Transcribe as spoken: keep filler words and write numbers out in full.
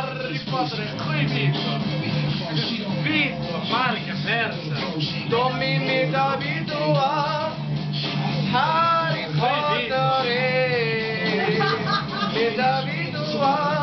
Harry Potter qui vinto. Vinto, marca persa. Domini Davido a Harry Potter. E Davido a